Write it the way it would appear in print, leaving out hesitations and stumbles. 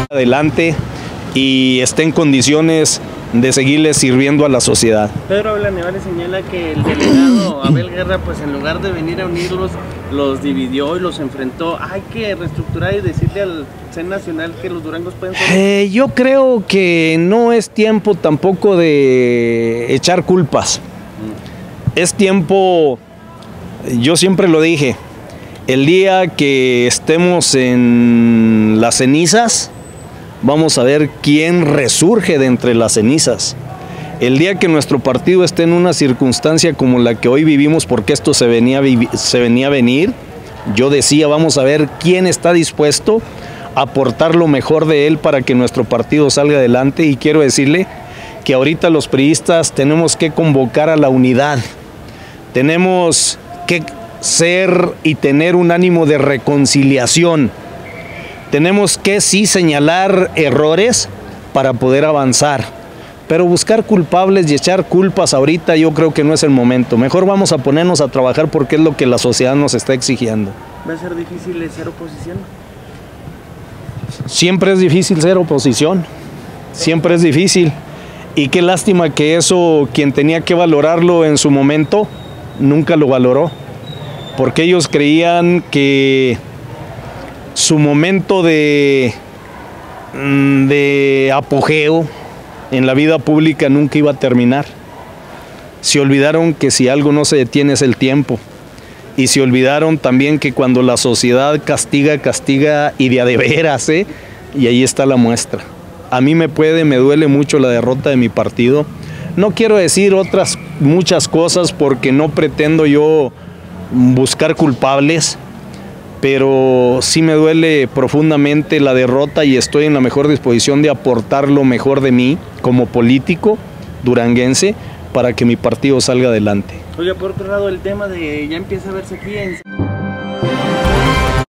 adelante y esté en condiciones de seguirle sirviendo a la sociedad. Pedro Villanueva señala que el delegado Abel Guerra, pues en lugar de venir a unirlos, los dividió y los enfrentó. Hay que reestructurar y decirle al CEN Nacional que los durangos pueden ser... Yo creo que no es tiempo tampoco de echar culpas. Es tiempo, yo siempre lo dije, el día que estemos en las cenizas, vamos a ver quién resurge de entre las cenizas. El día que nuestro partido esté en una circunstancia como la que hoy vivimos, porque esto se venía a venir, yo decía, vamos a ver quién está dispuesto a aportar lo mejor de él para que nuestro partido salga adelante. Y quiero decirle que ahorita los priistas tenemos que convocar a la unidad. Tenemos que ser y tener un ánimo de reconciliación. Tenemos que sí señalar errores para poder avanzar, pero buscar culpables y echar culpas ahorita yo creo que no es el momento. Mejor vamos a ponernos a trabajar porque es lo que la sociedad nos está exigiendo. ¿Va a ser difícil ser oposición? Siempre es difícil ser oposición, siempre es difícil. Y qué lástima que eso, quien tenía que valorarlo en su momento, nunca lo valoró, porque ellos creían que su momento de apogeo en la vida pública nunca iba a terminar. Se olvidaron que si algo no se detiene es el tiempo. Y se olvidaron también que cuando la sociedad castiga, castiga y de a de veras, ¿eh? Y ahí está la muestra. A mí me duele mucho la derrota de mi partido. No quiero decir otras muchas cosas porque no pretendo yo buscar culpables, pero sí me duele profundamente la derrota y estoy en la mejor disposición de aportar lo mejor de mí como político duranguense para que mi partido salga adelante. Oiga, por otro lado, el tema de ya empieza a verse aquí en...